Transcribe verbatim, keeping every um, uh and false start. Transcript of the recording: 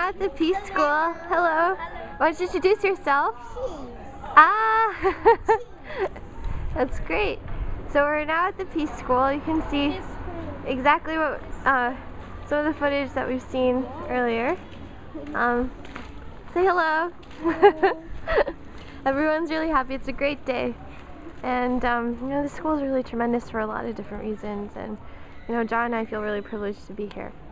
At the Peace School. Hello. Hello. Why don't you introduce yourself? Cheese. Ah! That's great. So we're now at the Peace School. You can see exactly what uh, some of the footage that we've seen earlier. Um, say hello. Hello. Everyone's really happy. It's a great day. And um, you know, the school is really tremendous for a lot of different reasons. And you know, John and I feel really privileged to be here.